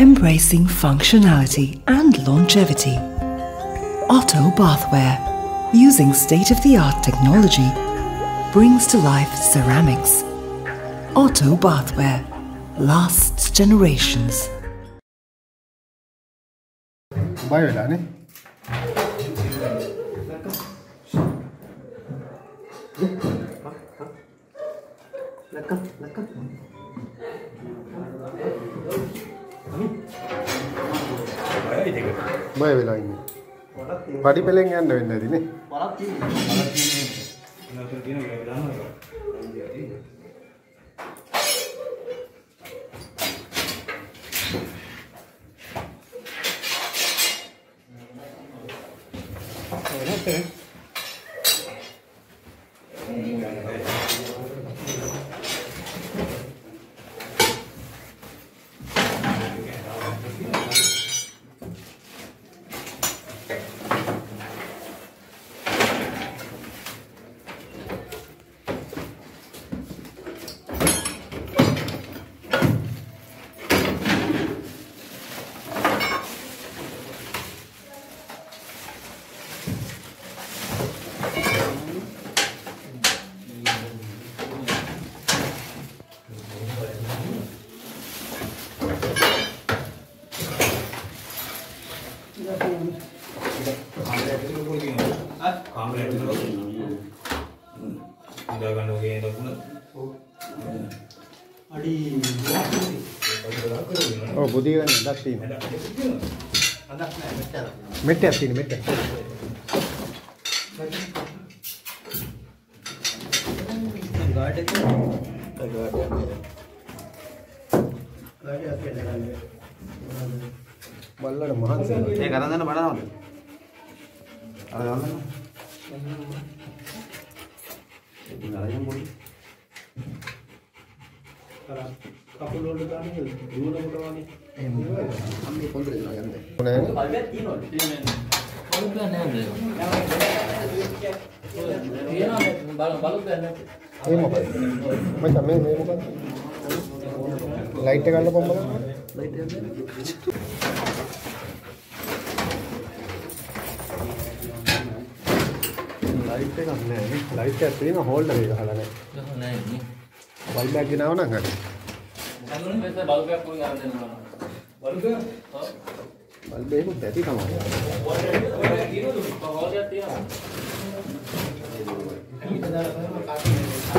embracing functionality and longevity. Otto Bathware, using state-of-the-art technology, brings to life ceramics. Otto Bathware lasts generations. Bye, Dani. Bye, වෙලා ඉන්නේ. පඩි පෙලෙන් යන්න වෙන්නේ නැති නේ. පළක් තියෙන්නේ. Okay. Oh, budi kan dak tin. Mette tin mette. Ballada mahanse. Ee karan danna badawada. Ara danna. Narayan boli. කකුල් වලට දාන්නේ දුවනකොට වගේ එහෙම අම්මේ පොන්දරේ දාලා යන්නේ නෑ බලයක් තියෙනවා බලුත් නෑ නේද තියෙනවා බලුත් නෑ ඒ මොකද මචං මේ මොකද ලයිට් එක ගන්න පොම්බ ගන්න ලයිට් එක ලයිට් එකක් නෑ ලයිට් එක තියෙන හෝල්ඩර් එක ගහලා නෑ නෑ නේ බල්බ් එකක් ගෙනාව නම් හරි අනුනේ මෙතන බල්බ් එකක් පොඩි ගන්න දෙන්න ඕන බල්බ් එක ඔව් බල්බ් එක දැටි තමයි ඔය තියෙනවද හෝල්ඩර් තියෙනවා ඊට දාලා කාටි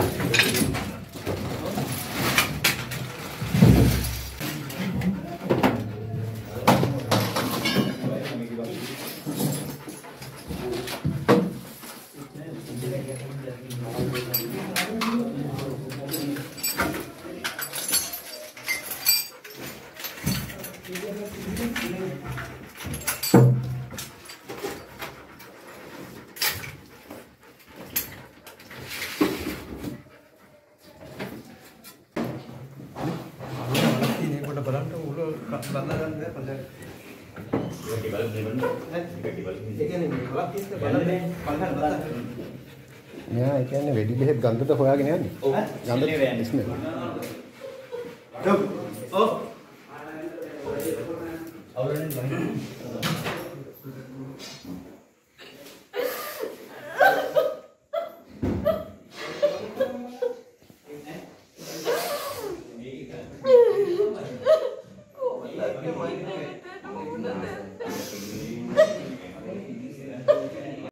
Yeah, I can ready behet ගන්ධද හොයාගෙන යන්නේ. ඔව්. ගන්ධ ස්මෙල්. ඔව්. අවරෙන් බහින්න.